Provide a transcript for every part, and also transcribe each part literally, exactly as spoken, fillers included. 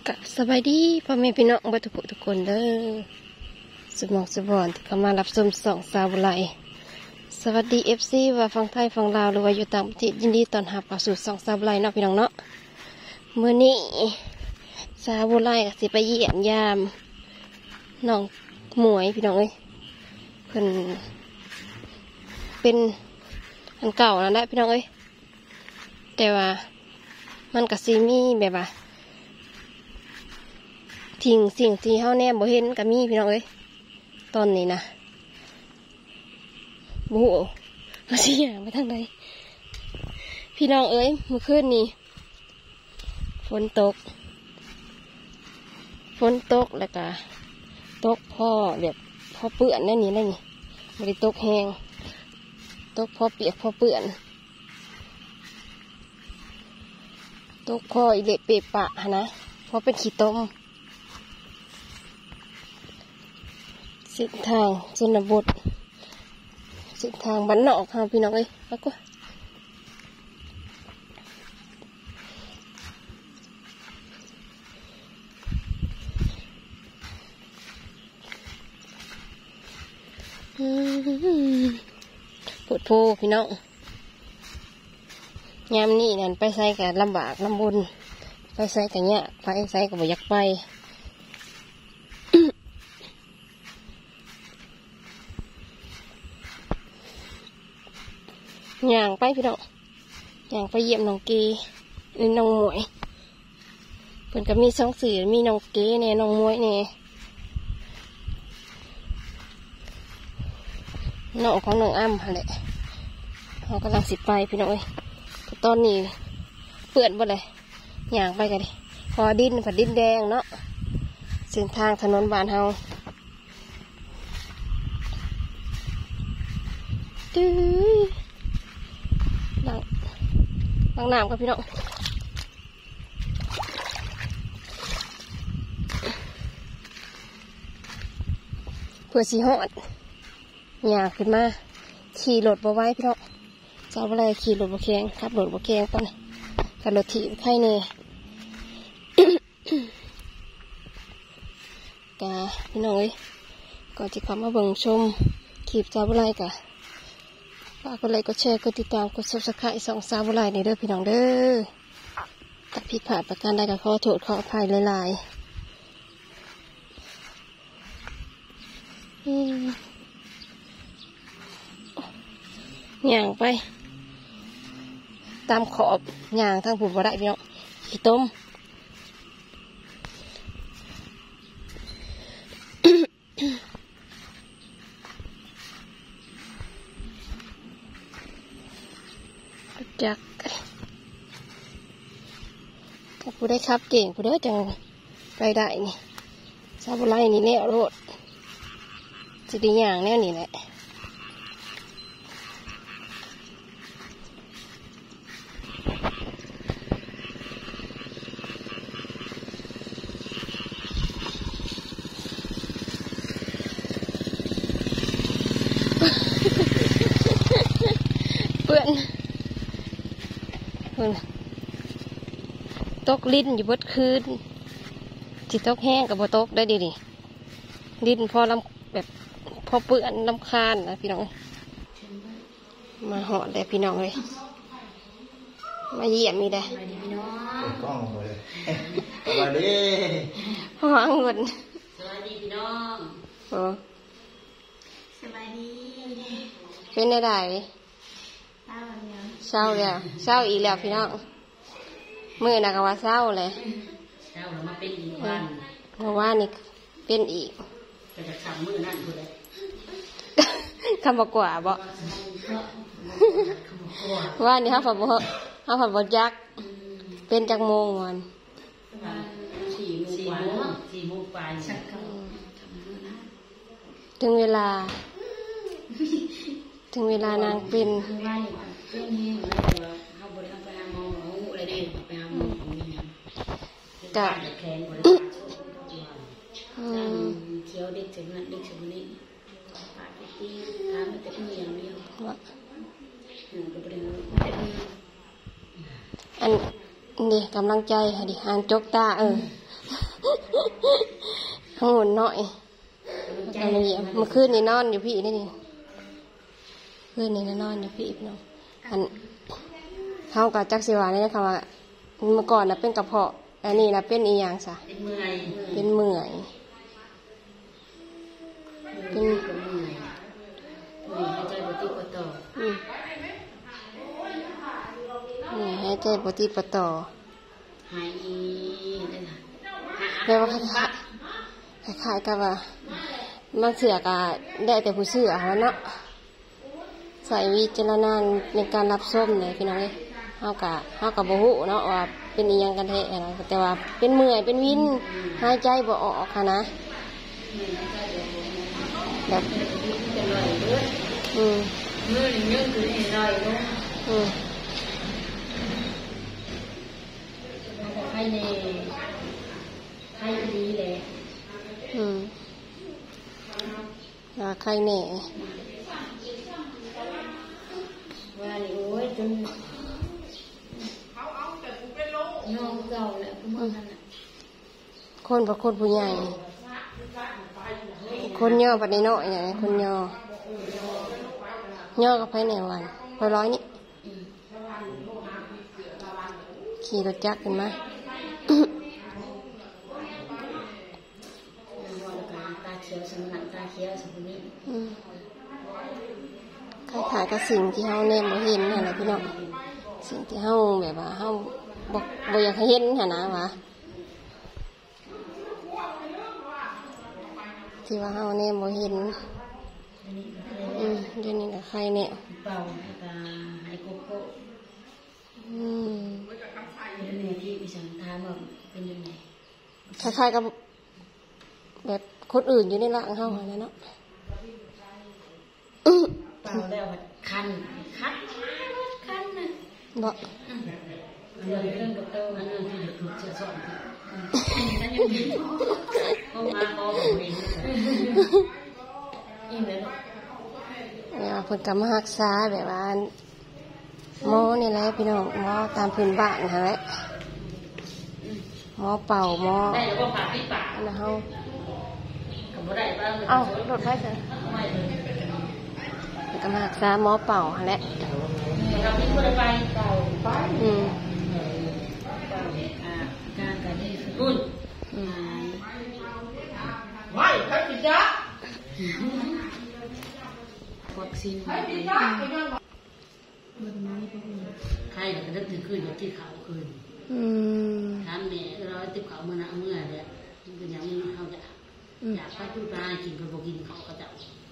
กะสบายดีพ่อแม่พี่น้องบัดทุกทุกคนเด้อสมองสมองที่เข้ามารับชมสองสาวไลสวัสดีเอฟซีว่าฟังไทยฟังลาวหรือว่าอยู่ต่างประเทศยินดีต้อนรับเข้าสู่สองสาวไลเนาะพี่น้องเนาะเมื่อนี้สาวไลก็สิไปเยี่ยมยามน้องหมวยพี่น้องเอ้ยเพิ่นเป็นอันเก่าแล้วแหละพี่น้องเอ้ยแต่ว่ามันก็สิมีแบบว่าทิ้งสิ่งที่เฮาแนมบ่เห็นก็มีพี่น้องเอ้ยตอนนี้นะโอ้โหว่าสิย่างไปทางใดพี่น้องเอ้ยเมื่อคืนนี้ฝนตกฝนตกแล้วก็ตกพ่อแบบพ่อเปื้อนนั่นนี่นั่นนี่ไม่ได้ตกแห้งตกพ่อเปียกพ่อเปื้อนตกพ่ออิเละเปะปะนะเพราะเป็นขี้ต้มเส้นทางชนบทเส้นทางบ้านนอกค่ะพี่น้องเอ้ยแล้วก็ปวดโพพี่น้องยามนี้นั่นไปใส่กับลำบากลำบุญไปใส่กับเนี้ยไปใส่กับบ่อยากไปย่างไปพี่น้องย่างไปเยี่ยมน้องเกหรือน้องหมวยเพิ่นก็มีสองสื่อมีน้องเกเนี่ยน้องหมวยเนี่ยน้องของน้องอ้ำแหละเขากำลังสิไปพี่น้องเอ้ยตอนนี้เปื้อนหมดเลยย่างไปกันดิพอดินผัดดินแดงเนาะเส้นทางถนนบ้านเฮาตื้อล้างล้างน้ำกับพี่น้องเพื่อสีหอดย่างขึ้นมาขี่รถบ่ไว้พี่น้องจะเอาอะไรขี่รถบ่แข็งขับรถบ่แข็งตอนนี้ขับรถถีบไข่เน่กะพี่น้องเอ้ยก่อนที่เข้ามาเบิ่งชมคลิปจะเอาอะไรกะฝากกดไลค์กดแชร์กดติดตามกดซับสไครต์สองสาวไลน์ในเด้อพี่น้องเด้อถ้าผิดพลาดประการใดก็ขอโทษขออภัยหลายๆอืมย่างไปตามขอบย่างทางผุดบ่ได้พี่น้องขี้ต้มจักถ้าผู้ได้ขับเก่งผู้เด้อจังไปได้นี่ซาบุไรนี่แน่รถจะได้ย่างแน่นี่แหละเพื่อนตกลิ้นอยู่บดคืนจิตกแห้งกับบ่ตกได้ดีดิลิ้นพอลำแบบพอเปื้อนลำคาญนะพี่น้องมาหอดเลยพี่น้องเลยมาเยี่ยมมีได้กล้องเลยสวัสดีห้องเงินสวัสดีพี่น้องโอ้สวัสดีเป็นได้ได้เศร้าแล้วเศร้าอีกแล้วพี่น้องมือนักว่าเศร้าเลยเศร้าแล้วมาเป็นอีกวันเพราะว่านี่เป็นอีกจะจะขับมือนั่นคือเลยคำบอกกว่าบ่ว่านี่ฮะฝาบ่ฮะฝาบ่ยักเป็นจักโมงวันสี่โมงกว่าสี่โมงกว่าถึงเวลาถึงเวลานางเป็นกะเที่ยวเด็กถึงนั้นเด็กถึงนี้ปาไปตีทำแต่เมียเดียวอันนี่กำลังใจค่ะดิอ่านจกตาเออข้างบนหน่อยแล้วก็นี่เมื่อคืนนี่นอนอยู่พี่นี่นี่คืนนี่นอนอยู่พี่พี่น้องอันเขากับจักรศิวานี่นะคะว่าเมื่อก่อนนะเป็นกระเพาะอันนี้นะเป็นอีหยังซะเป็นเมื่อยเป็นเมื่อยเป็นเมื่อยหายใจปฏิปต่อนี่หายใจปฏิปต่อหายแปลว่าคล้ายๆกับว่ามันเสือกะได้แต่ผู้เสือแล้วเนาะใส่วิจารณญาณในการรับส้มเลยพี่น้องเลยเฮากะเฮากะบ่ฮู้เนาะว่าเป็นอีหยังกันแท้นะแต่ว่าเป็นเมื่อยเป็นวินหายใจบ่ออกค่ะนะแบบอืมมือนี่ยังคือลอยลงอืมใครในใครดีเลยอืมอ่าใครแน่ว่านี่โอ้ยจนน้องเก่าแล้วก็มันนั่นน่ะคนประคนผู้ใหญ่คนย่อปัดในน้อยอย่างคนย่อย่อกับไปในวันพอร้อยนี่ขี่รถจักรขึ้นมาตาเขียวสมนังตาเขียวสมนี้คล้ายๆกับสิ่งที่เฮาเนมบ่เห็นนั่นแหละพี่น้องสิ่งที่เฮาแบบว่าเฮาบ่บ่อยากให้เห็นหั่นนะวะที่ว่าเฮาเนมบ่เห็นอืมเดี๋ยวนี้ก็ใครเนี่ยเป่าตาหายโกโก้อืมเป็นไงที่พี่สังถามว่าเป็นยังไงคล้ายๆกับแบบคนอื่นอยู่ในร่างเฮาหั่นเนาะเป่าแล้วคันคันคันน่ะบ่เรื่องเรื่องดอกเตอร์อันนั้นที่ถูกเสียสอนนั่นยังมีเข้ามาบ่เห็นอิ่มแล้วเนี่ยเพิ่นก็มารักษาแบบว่าหมอนี่แหละพี่น้องหมอตามพื้นบ้านหั่นแหละหมอเป่าหมอได้แล้วบ่ปากปิดปากอันนั้นเฮาก็บ่ได้บ้างเอ้ารถไฟเถอะก็มารักษาหมอเป่าหั่นแหละเรามีคนไปเป่าไปอืมอ่าการก็ดีขึ้นอืมไม่ใครติดยาวัคซีนใครติดยาใครก็ได้ตื่นขึ้นอย่างที่เขาคืนถามแม่เราติดเขาเมื่อนะเมื่อเดียวมันเป็นอย่างนี้เขาจะอยากไปพูดไปกินก็บอกกินเขาก็จะ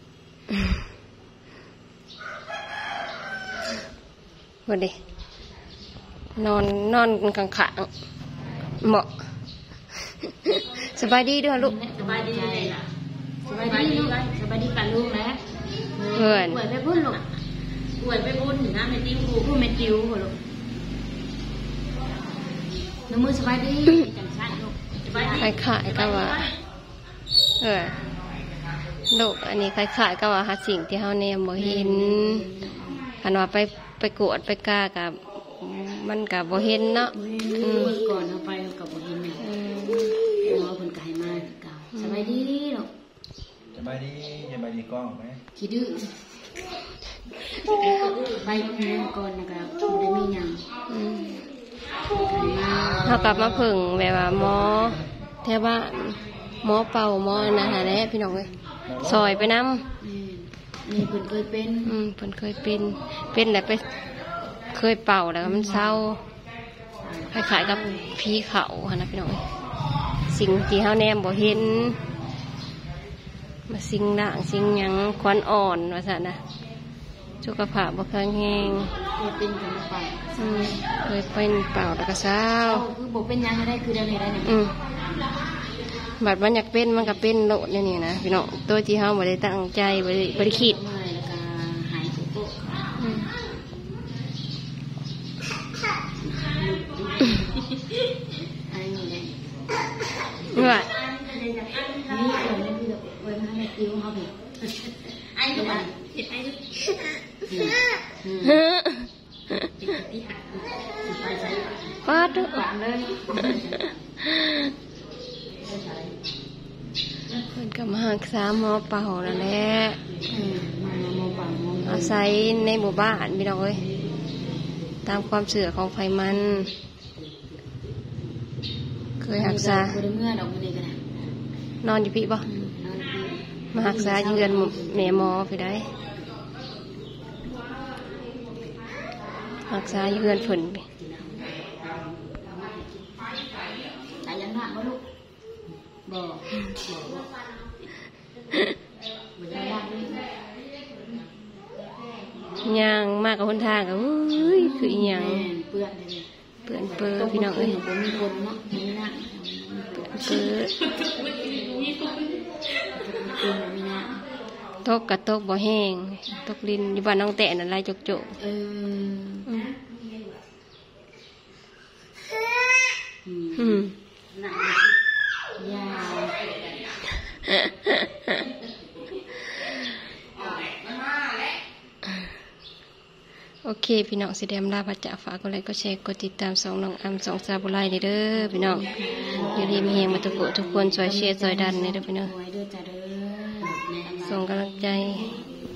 วันดีนอนนอนกลางขางเหมาะสบายดีด้วยลูกสบายดีเลยล่ะสบายดีลูกสบายดีกันลูกแล้วเพื่อนป่วยไปบุญลูกป่วยไปบุญนะแม่ติ้วครูผู้แม่ติ้วลูกน้ำมือสบายดีจังชันลูกสบายดีคล้ายๆก็ว่าเออลูกอันนี้คล้ายๆก็ว่าหาสิ่งที่เขาเนี่ยบ่เห็นขนาดไปไปกวดไปกากับมันกับบ่เห็นเนาะก่อนเอาไปกับบ่เห็นเนี่ยหมอคนไก่มาเก่าสบายดีหรอกสบายดีสบายดีกล้องไหมขี้ดื้อไปเรียนก่อนนะครับไม่ได้มีหยังเขากลับมาพึ่งแบบว่าหมอแถวบ้านหมอเป่าหมอนะฮะแล้วพี่น้องเลยซอยไปน้ำนี่เพิ่นเคยเป็นอืมเพิ่นเคยเป็นเป็นแต่ไปเคยเป่าแล้วมันเศร้าคล้ายๆกับผีเขาค่ะนะพี่น้องสิ่งที่เขาแนมบ่เห็นมาสิ่งด่างสิ่งหยังควันอ่อนว่าซะนะสุขภาพบ่แข็งแรงเคยเป็นเป็นเป่าอืมเคยเป็นเป่าแล้วก็เศร้าคือบ่เป็นยังได้คือเดี๋ยวนี้ได้เนี่ยอืมบัดมันอยากเป็นมันก็เป็นโลดนี่นะพี่น้องตัวที่เขาบ่ได้ตั้งใจบ่ได้บ่ได้คิดว่านี่คนนี้คือเวลาในคิวเขาแบบไอ้ก็แบบเห็นไอ้ก็ป้าตุ๊กเลยรักษาหมอเป่านั่นแหละอืมมาหมอป่าหมออาศัยในหมู่บ้านพี่น้องเอ้ยตามความเชื่อของไฟมัน เคยรักษาบ่ได้เมื่อดอกมื้อนี้ก็ได้นอนอยู่พี่บ่อืมนอนอยู่มารักษาอยู่เรือนแม่หมอพี่ได้รักษาอยู่เรือนฝนพี่ตายยังหน้าบ่ลูกบ่บ่บ่ได้ยากเลยย่างมากกับคนทางก็อุ้ยคืออีหยังแม่นเปื้อนเลยเปื้อนเปื้อพี่น้องเอ้ยบ่มีคนเนาะบ่มีน้ำเปื้อคนบ่มีน้ำตกกะตกบ่แห้งตกลินอยู่บ้านน้องแตะนั่นไรจกโจกเอออืมอืมอืมหนักยาวโอเคพี่น้องสิเดมลาพระจ่าฝากกดไลค์กดแชร์กดติดตามสองน้องอัมสองซาบุไรเด้อพี่น้องอยู่ดีมีเฮงมาทุกคนทุกคนช่วยเชียร์ช่วยดันเด้อพี่น้องไว้ด้วยจ้าเด้อในอำนาจส่งกำลังใจ